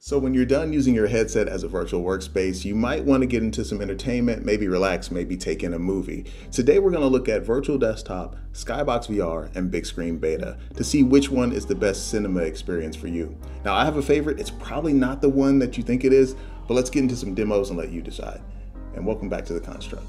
So when you're done using your headset as a virtual workspace, you might want to get into some entertainment, maybe relax, maybe take in a movie. Today we're going to look at Virtual Desktop, Skybox VR, and Bigscreen Beta to see which one is the best cinema experience for you. Now I have a favorite. It's probably not the one that you think it is, but let's get into some demos and let you decide. And welcome back to The Construct.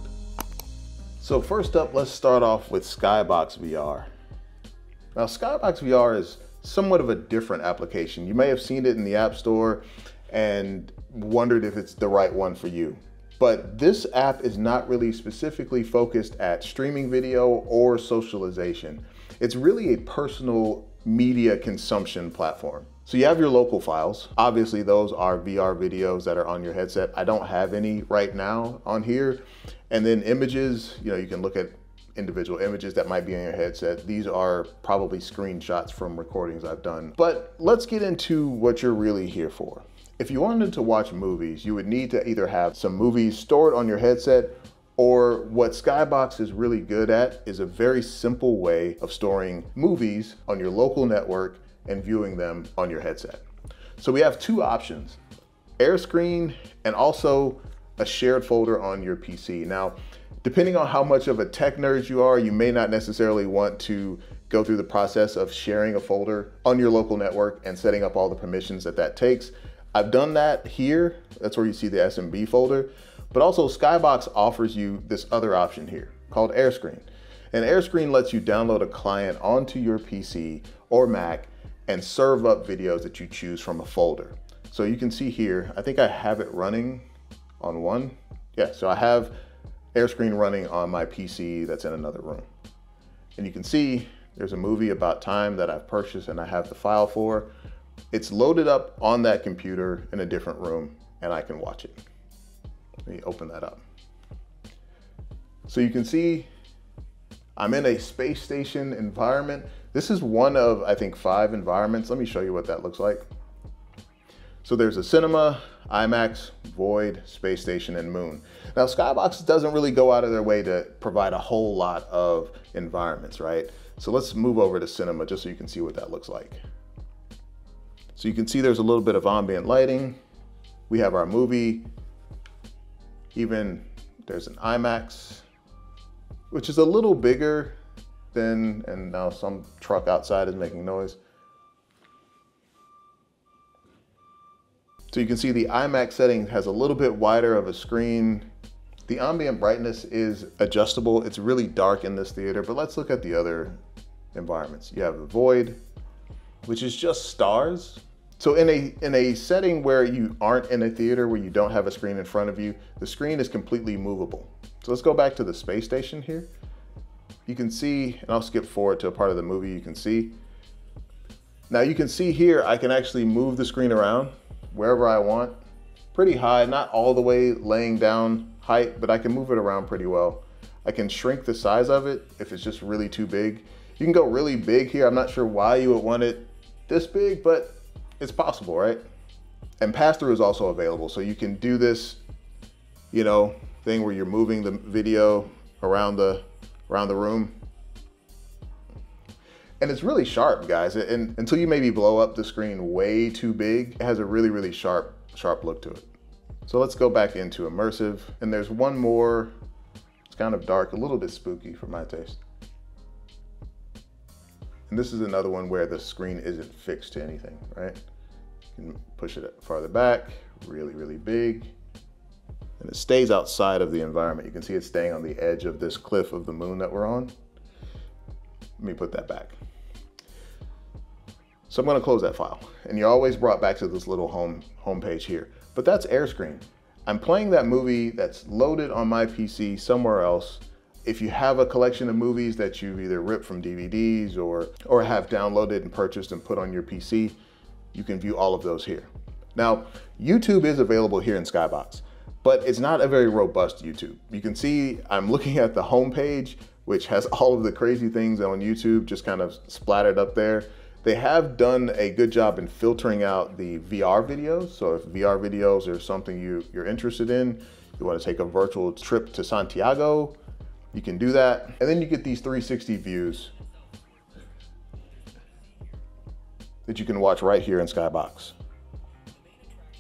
So first up, let's start off with Skybox VR. Now Skybox VR is somewhat of a different application. You may have seen it in the App Store and wondered if it's the right one for you. But this app is not really specifically focused at streaming video or socialization. It's really a personal media consumption platform. So you have your local files. Obviously those are VR videos that are on your headset. I don't have any right now on here. And then images, you can look at individual images that might be on your headset. These are probably screenshots from recordings I've done. But let's get into what you're really here for. If you wanted to watch movies, you would need to either have some movies stored on your headset, or what Skybox is really good at is a very simple way of storing movies on your local network and viewing them on your headset. So we have two options, AirScreen and also a shared folder on your PC. Now, depending on how much of a tech nerd you are, you may not necessarily want to go through the process of sharing a folder on your local network and setting up all the permissions that takes. I've done that here. That's where you see the SMB folder. But also Skybox offers you this other option here called AirScreen. And AirScreen lets you download a client onto your PC or Mac and serve up videos that you choose from a folder. So you can see here, I think I have it running on one. Yeah, so I have AirScreen running on my PC that's in another room. And you can see there's a movie about time that I've purchased and I have the file for. It's loaded up on that computer in a different room and I can watch it. Let me open that up. So you can see I'm in a space station environment. This is one of, I think, 5 environments. Let me show you what that looks like. So there's a cinema, IMAX, void, space station, and moon. Now Skybox doesn't really go out of their way to provide a whole lot of environments, right? So let's move over to cinema just so you can see what that looks like. So you can see there's a little bit of ambient lighting. We have our movie. Even there's an IMAX, which is a little bigger than, and now some truck outside is making noise. So you can see the IMAX setting has a little bit wider of a screen. The ambient brightness is adjustable. It's really dark in this theater, but let's look at the other environments. You have the void, which is just stars. So in a setting where you aren't in a theater, where you don't have a screen in front of you, the screen is completely movable. So let's go back to the space station here. You can see, and I'll skip forward to a part of the movie you can see. Now you can see here, I can actually move the screen around wherever I want, pretty high, not all the way laying down height, but I can move it around pretty well. I can shrink the size of it if it's just really too big. You can go really big here. I'm not sure why you would want it this big, but it's possible, right? And pass-through is also available. So you can do this, thing where you're moving the video around the room. And it's really sharp, guys. And until you maybe blow up the screen way too big, it has a really, really sharp look to it. So let's go back into immersive. And there's one more, it's kind of dark, a little bit spooky for my taste. And this is another one where the screen isn't fixed to anything, right? You can push it farther back, really, really big. And it stays outside of the environment. You can see it's staying on the edge of this cliff of the moon that we're on. Let me put that back. So I'm gonna close that file. And you're always brought back to this little home page here. But that's AirScreen. I'm playing that movie that's loaded on my PC somewhere else. If you have a collection of movies that you've either ripped from DVDs or have downloaded and purchased and put on your PC, you can view all of those here. Now, YouTube is available here in Skybox, but it's not a very robust YouTube. You can see I'm looking at the home page, which has all of the crazy things on YouTube just kind of splattered up there. They have done a good job in filtering out the VR videos. So if VR videos are something you're interested in, you want to take a virtual trip to Santiago, you can do that. And then you get these 360 views that you can watch right here in Skybox.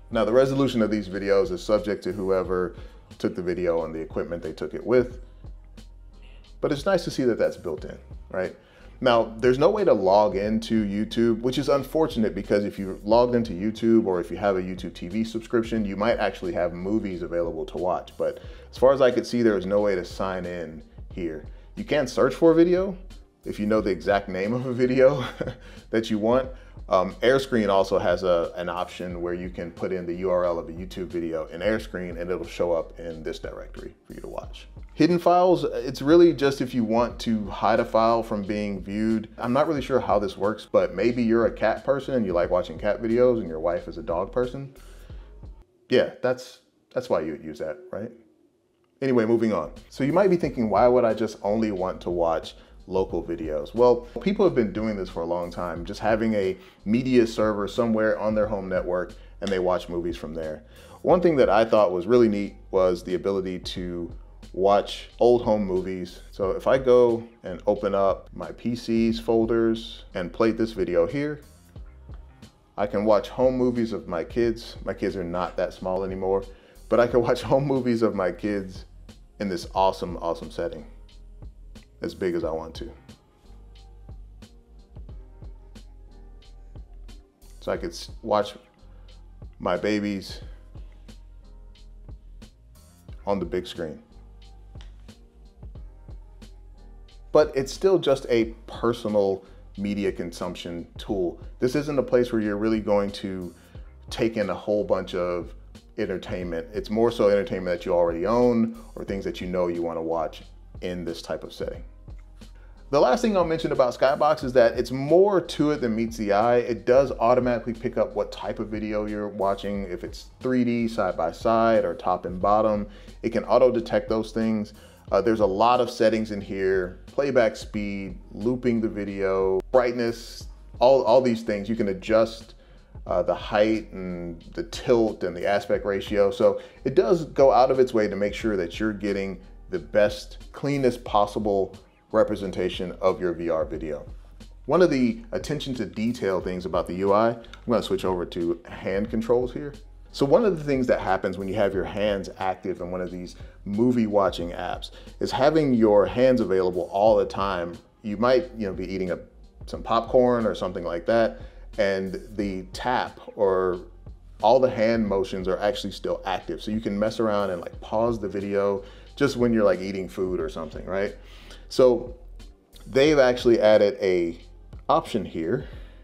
Now, the resolution of these videos is subject to whoever took the video and the equipment they took it with, but it's nice to see that that's built in, right? Now, there's no way to log into YouTube, which is unfortunate because if you logged into YouTube or if you have a YouTube TV subscription, you might actually have movies available to watch. But as far as I could see, there is no way to sign in here. You can search for a video if you know the exact name of a video that you want. AirScreen also has an option where you can put in the URL of a YouTube video in AirScreen and it'll show up in this directory for you to watch. Hidden files, it's really just if you want to hide a file from being viewed. I'm not really sure how this works, but maybe you're a cat person and you like watching cat videos and your wife is a dog person. Yeah, that's why you would use that, right? Anyway, moving on. So you might be thinking, why would I just only want to watch local videos? Well, people have been doing this for a long time, just having a media server somewhere on their home network and they watch movies from there. One thing that I thought was really neat was the ability to watch old home movies. So if I go and open up my PC's folders and play this video here, I can watch home movies of my kids. My kids are not that small anymore, but I can watch home movies of my kids in this awesome, awesome setting, as big as I want to. So I could watch my babies on the big screen. But it's still just a personal media consumption tool. This isn't a place where you're really going to take in a whole bunch of entertainment. It's more so entertainment that you already own or things that you know you want to watch in this type of setting. The last thing I'll mention about Skybox is that it's more to it than meets the eye. It does automatically pick up what type of video you're watching. If it's 3D side by side or top and bottom, it can auto detect those things. There's a lot of settings in here: playback speed, looping the video, brightness, all these things. You can adjust the height and the tilt and the aspect ratio. So it does go out of its way to make sure that you're getting the best, cleanest possible representation of your VR video. One of the attention to detail things about the UI, I'm going to switch over to hand controls here. So one of the things that happens when you have your hands active in one of these movie watching apps is having your hands available all the time. You might be eating some popcorn or something like that, and the tap or all the hand motions are actually still active. So you can mess around and like pause the video just when you're like eating food or something, right? So they've actually added a option here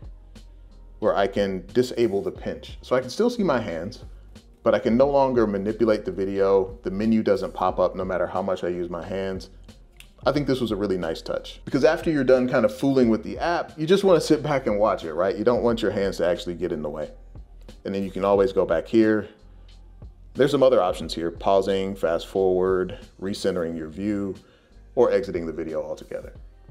where I can disable the pinch. So I can still see my hands, but I can no longer manipulate the video. The menu doesn't pop up no matter how much I use my hands. I think this was a really nice touch, because after you're done kind of fooling with the app, you just want to sit back and watch it, right? You don't want your hands to actually get in the way. And then you can always go back here. There's some other options here: pausing, fast forward, recentering your view, or exiting the video altogether.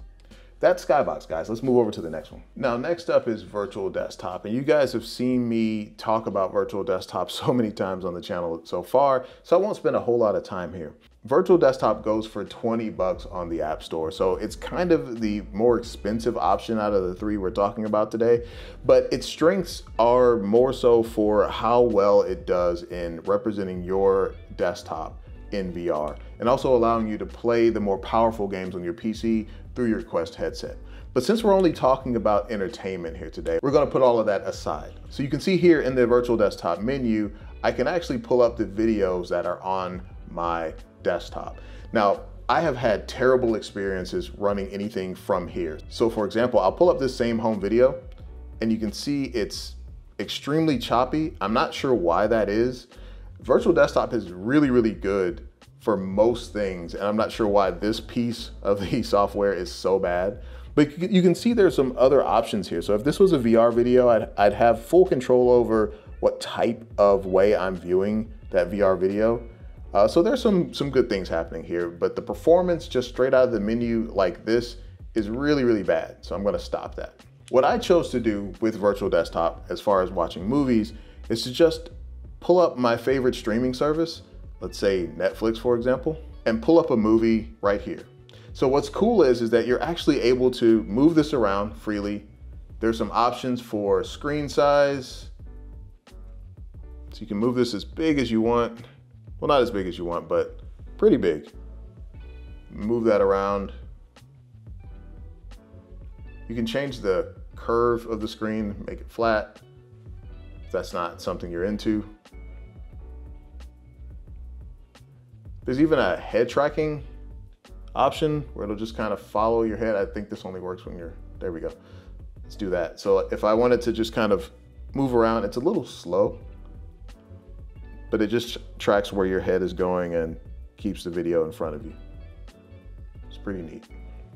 That's Skybox, guys. Let's move over to the next one. Now, next up is Virtual Desktop. And you guys have seen me talk about Virtual Desktop so many times on the channel so far, so I won't spend a whole lot of time here. Virtual Desktop goes for 20 bucks on the App Store. So it's kind of the more expensive option out of the three we're talking about today, but its strengths are more so for how well it does in representing your desktop in VR, and also allowing you to play the more powerful games on your PC through your Quest headset. But since we're only talking about entertainment here today, we're going to put all of that aside. So you can see here in the Virtual Desktop menu, I can actually pull up the videos that are on my desktop. Now, I have had terrible experiences running anything from here. So for example, I'll pull up this same home video and you can see it's extremely choppy. I'm not sure why that is. Virtual Desktop is really, really good for most things, and I'm not sure why this piece of the software is so bad. But you can see there's some other options here. So if this was a VR video, I'd have full control over what type of way I'm viewing that VR video. So there's some good things happening here, but the performance just straight out of the menu like this is really, really bad. So I'm going to stop that. What I chose to do with Virtual Desktop as far as watching movies is to just pull up my favorite streaming service, let's say Netflix, for example, and pull up a movie right here. So what's cool is that you're actually able to move this around freely. There's some options for screen size, So you can move this as big as you want. Well, not as big as you want, but pretty big. Move that around. You can change the curve of the screen, make it flat, if that's not something you're into. There's even a head tracking option where it'll just kind of follow your head. I think this only works when you're, there we go. Let's do that. So if I wanted to just kind of move around, it's a little slow, but it just tracks where your head is going and keeps the video in front of you. It's pretty neat.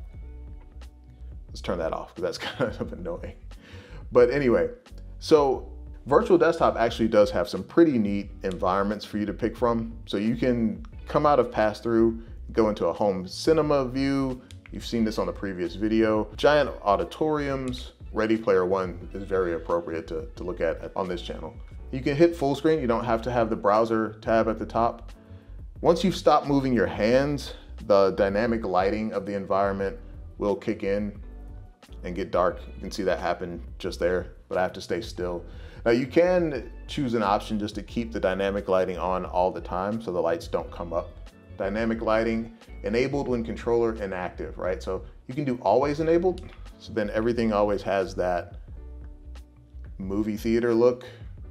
Let's turn that off because that's kind of annoying. But anyway, so Virtual Desktop actually does have some pretty neat environments for you to pick from. So you can come out of pass-through, go into a home cinema view. You've seen this on a previous video. Giant auditoriums. Ready Player One is very appropriate to look at on this channel. You can hit full screen. You don't have to have the browser tab at the top. Once you've stopped moving your hands, the dynamic lighting of the environment will kick in and get dark. You can see that happen just there, but I have to stay still. Now you can choose an option just to keep the dynamic lighting on all the time so the lights don't come up. Dynamic lighting enabled when controller inactive, right? So you can do always enabled, so then everything always has that movie theater look.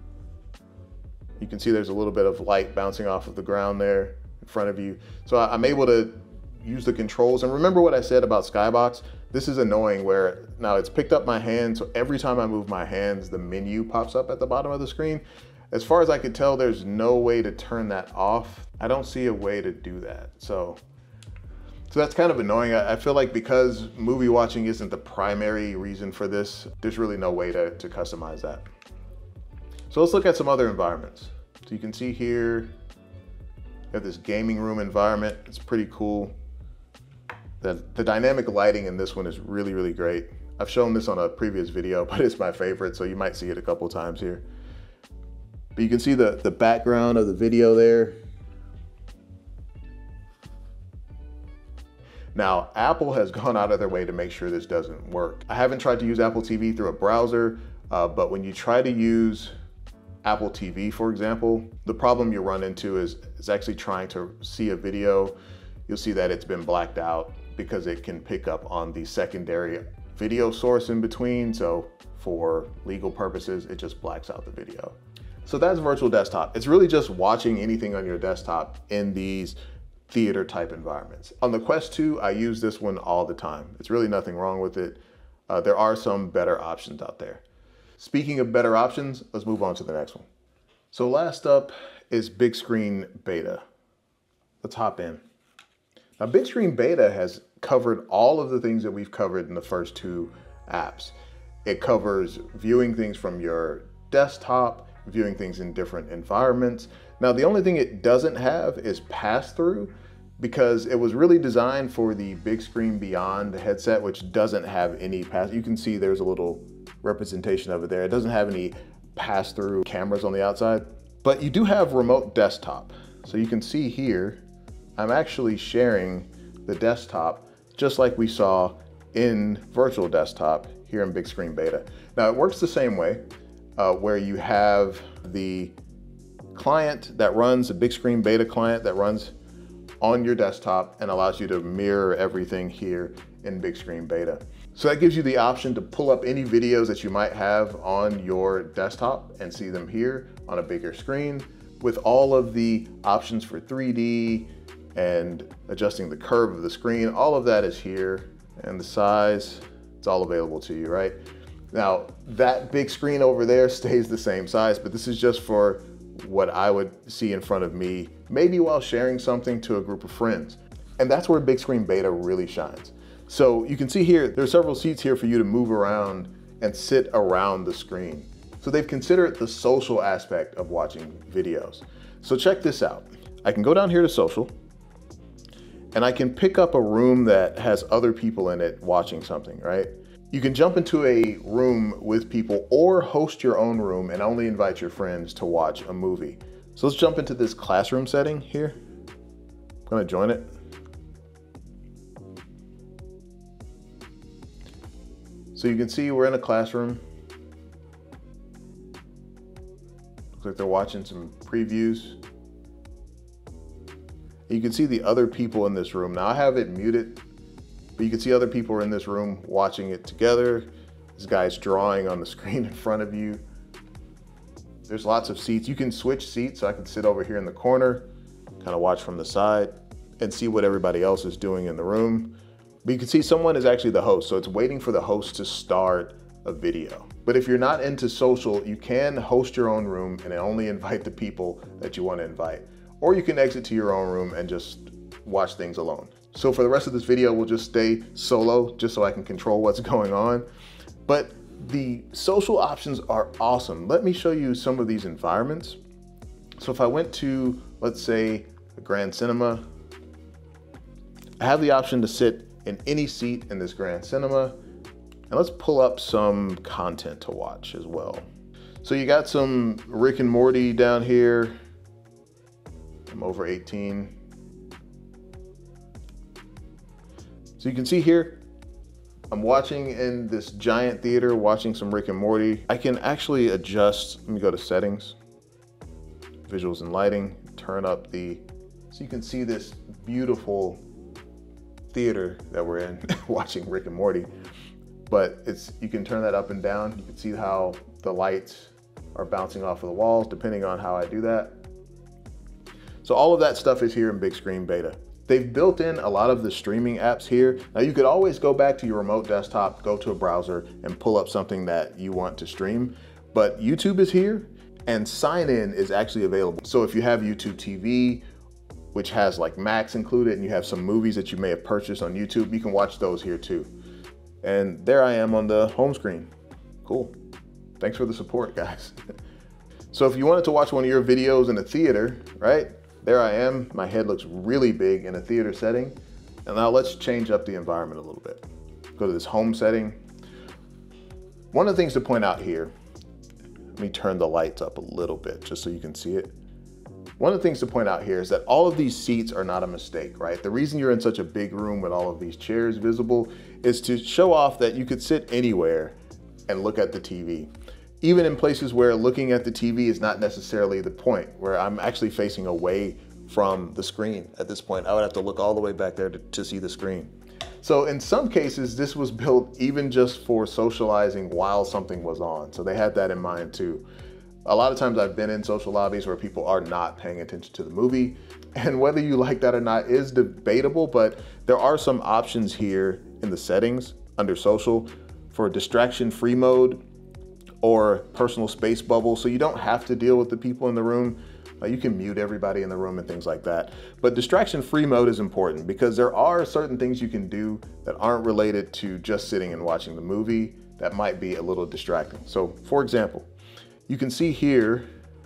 You can see there's a little bit of light bouncing off of the ground there in front of you. So I'm able to use the controls. And remember what I said about Skybox? This is annoying where now it's picked up my hand. So every time I move my hands, the menu pops up at the bottom of the screen. As far as I could tell, there's no way to turn that off. I don't see a way to do that. So that's kind of annoying. I feel like because movie watching isn't the primary reason for this, there's really no way to customize that. So let's look at some other environments. So you can see here, you have this gaming room environment. It's pretty cool. The dynamic lighting in this one is really, really great. I've shown this on a previous video, but it's my favorite, so you might see it a couple times here. But you can see the background of the video there. Now, Apple has gone out of their way to make sure this doesn't work. I haven't tried to use Apple TV through a browser, but when you try to use Apple TV, for example, the problem you run into is actually trying to see a video. You'll see that it's been blacked out because it can pick up on the secondary video source in between. So for legal purposes, it just blacks out the video. So that's Virtual Desktop. It's really just watching anything on your desktop in these theater type environments. On the Quest 2, I use this one all the time. It's really nothing wrong with it. There are some better options out there. Speaking of better options, let's move on to the next one. So last up is Bigscreen Beta. Let's hop in. Now, Bigscreen Beta has covered all of the things that we've covered in the first two apps. It covers viewing things from your desktop, viewing things in different environments. Now, the only thing it doesn't have is pass-through, because it was really designed for the Bigscreen Beyond headset, which doesn't have any pass. You can see there's a little representation of it there. It doesn't have any pass-through cameras on the outside, but you do have remote desktop. So you can see here, I'm actually sharing the desktop just like we saw in Virtual Desktop here in Bigscreen Beta. Now it works the same way, where you have the client that runs, a Bigscreen Beta client that runs on your desktop and allows you to mirror everything here in Bigscreen Beta. So that gives you the option to pull up any videos that you might have on your desktop and see them here on a bigger screen with all of the options for 3D and adjusting the curve of the screen. All of that is here, and the size, it's all available to you, right? Now, that big screen over there stays the same size, but this is just for what I would see in front of me, maybe while sharing something to a group of friends. And that's where Bigscreen Beta really shines. So you can see here, there's several seats here for you to move around and sit around the screen. So they've considered the social aspect of watching videos. So check this out. I can go down here to social, and I can pick up a room that has other people in it watching something, right? You can jump into a room with people or host your own room and only invite your friends to watch a movie. So let's jump into this classroom setting here. I'm gonna join it. So you can see we're in a classroom. Looks like they're watching some previews. You can see the other people in this room. Now I have it muted, but you can see other people are in this room watching it together. This guy's drawing on the screen in front of you. There's lots of seats. You can switch seats, so I can sit over here in the corner, kind of watch from the side and see what everybody else is doing in the room. But you can see someone is actually the host, so it's waiting for the host to start a video. But if you're not into social, you can host your own room and only invite the people that you want to invite. Or you can exit to your own room and just watch things alone. So for the rest of this video, we'll just stay solo just so I can control what's going on. But the social options are awesome. Let me show you some of these environments. So if I went to, let's say, a Grand Cinema, I have the option to sit in any seat in this Grand Cinema. And let's pull up some content to watch as well. So you got some Rick and Morty down here. I'm over 18. So you can see here, I'm watching in this giant theater, watching some Rick and Morty. I can actually adjust, let me go to settings, visuals and lighting, turn up so you can see this beautiful theater that we're in, watching Rick and Morty. But you can turn that up and down. You can see how the lights are bouncing off of the walls, depending on how I do that. So all of that stuff is here in Bigscreen Beta. They've built in a lot of the streaming apps here. Now you could always go back to your remote desktop, go to a browser and pull up something that you want to stream. But YouTube is here and sign in is actually available. So if you have YouTube TV, which has like Max included, and you have some movies that you may have purchased on YouTube, you can watch those here too. And there I am on the home screen. Cool. Thanks for the support, guys. So if you wanted to watch one of your videos in a theater, right? There I am. My head looks really big in a theater setting. And now let's change up the environment a little bit. Go to this home setting. One of the things to point out here, let me turn the lights up a little bit just so you can see it. One of the things to point out here is that all of these seats are not a mistake, right? The reason you're in such a big room with all of these chairs visible is to show off that you could sit anywhere and look at the TV. Even in places where looking at the TV is not necessarily the point, where I'm actually facing away from the screen at this point. I would have to look all the way back there to see the screen. So in some cases, this was built even just for socializing while something was on. So they had that in mind too. A lot of times I've been in social lobbies where people are not paying attention to the movie, and whether you like that or not is debatable, but there are some options here in the settings under social for distraction-free mode or personal space bubble, so you don't have to deal with the people in the room. You can mute everybody in the room and things like that. But distraction-free mode is important because there are certain things you can do that aren't related to just sitting and watching the movie that might be a little distracting. So for example, you can see here,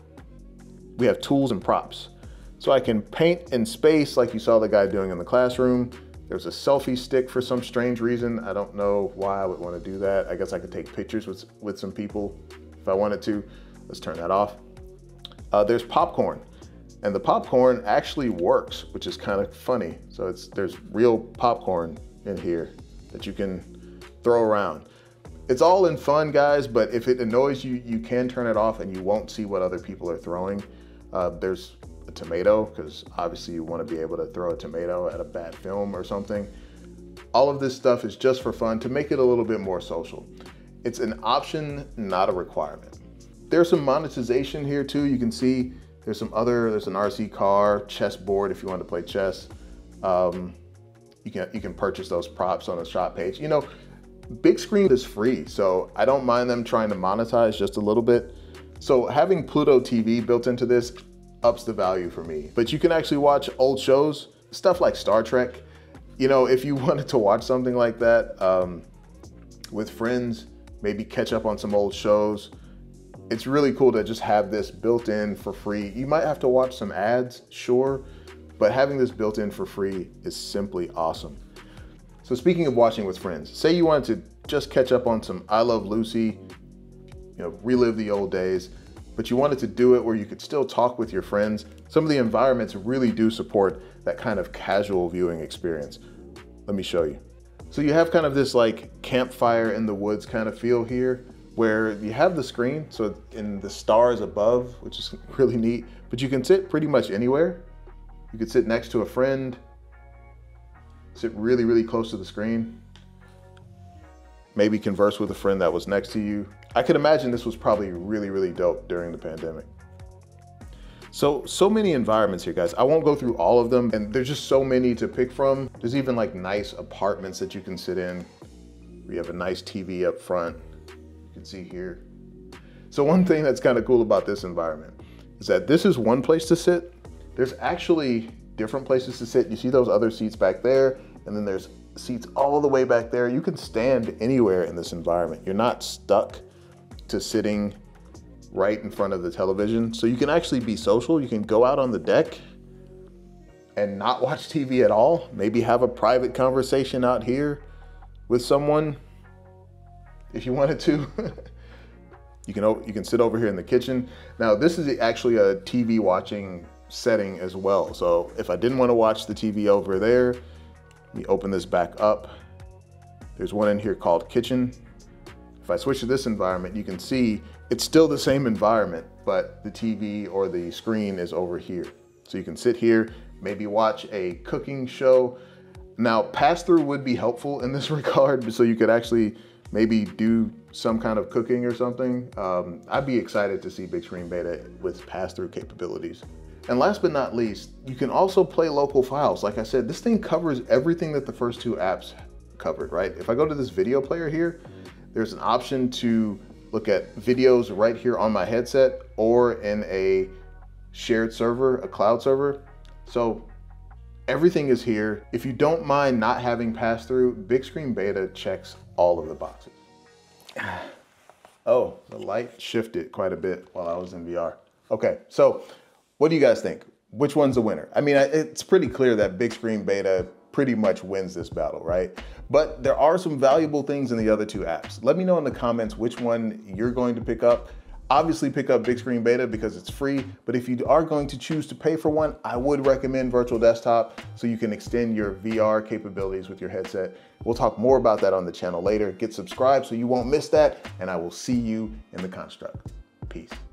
we have tools and props. So I can paint in space like you saw the guy doing in the classroom. There's a selfie stick for some strange reason. I don't know why I would want to do that. I guess I could take pictures with some people if I wanted to. Let's turn that off. There's popcorn, and the popcorn actually works, which is kind of funny. So there's real popcorn in here that you can throw around. It's all in fun, guys, but if it annoys you, you can turn it off and you won't see what other people are throwing. There's a tomato, because obviously you want to be able to throw a tomato at a bad film or something. All of this stuff is just for fun to make it a little bit more social. It's an option, not a requirement. There's some monetization here too. You can see there's an RC car, chessboard if you want to play chess. You can purchase those props on the shop page. You know, Bigscreen is free, so I don't mind them trying to monetize just a little bit. So having Pluto TV built into this ups the value for me. But you can actually watch old shows, stuff like Star Trek. You know, if you wanted to watch something like that with friends, maybe catch up on some old shows, it's really cool to just have this built in for free. You might have to watch some ads, sure, but having this built in for free is simply awesome. So speaking of watching with friends, say you wanted to just catch up on some I Love Lucy, you know, relive the old days, but you wanted to do it where you could still talk with your friends. Some of the environments really do support that kind of casual viewing experience. Let me show you. So you have kind of this like campfire in the woods kind of feel here, where you have the screen, so in the stars above, which is really neat, but you can sit pretty much anywhere. You could sit next to a friend, sit really, really close to the screen, maybe converse with a friend that was next to you. I could imagine this was probably really, really dope during the pandemic. So many environments here, guys. I won't go through all of them, and there's just so many to pick from. There's even like nice apartments that you can sit in. We have a nice TV up front, you can see here. So one thing that's kind of cool about this environment is that this is one place to sit. There's actually different places to sit. You see those other seats back there, and then there's seats all the way back there. You can stand anywhere in this environment. You're not stuck to sitting right in front of the television. So you can actually be social. You can go out on the deck and not watch TV at all. Maybe have a private conversation out here with someone if you wanted to. You can sit over here in the kitchen. Now this is actually a TV watching setting as well. So if I didn't want to watch the TV over there, let me open this back up. There's one in here called kitchen. If I switch to this environment, you can see it's still the same environment, but the TV or the screen is over here. So you can sit here, maybe watch a cooking show. Now, pass-through would be helpful in this regard, so you could actually maybe do some kind of cooking or something. I'd be excited to see Bigscreen Beta with pass-through capabilities. And last but not least, you can also play local files. Like I said, this thing covers everything that the first two apps covered, right? If I go to this video player here, there's an option to look at videos right here on my headset or in a shared server, a cloud server. So everything is here. If you don't mind not having pass-through, Bigscreen Beta checks all of the boxes. Oh, the light shifted quite a bit while I was in VR. Okay, so what do you guys think? Which one's the winner? I mean, it's pretty clear that Bigscreen Beta pretty much wins this battle, right? But there are some valuable things in the other two apps. Let me know in the comments which one you're going to pick up. Obviously pick up Bigscreen Beta because it's free, but if you are going to choose to pay for one, I would recommend Virtual Desktop so you can extend your VR capabilities with your headset. We'll talk more about that on the channel later. Get subscribed so you won't miss that, and I will see you in the construct. Peace.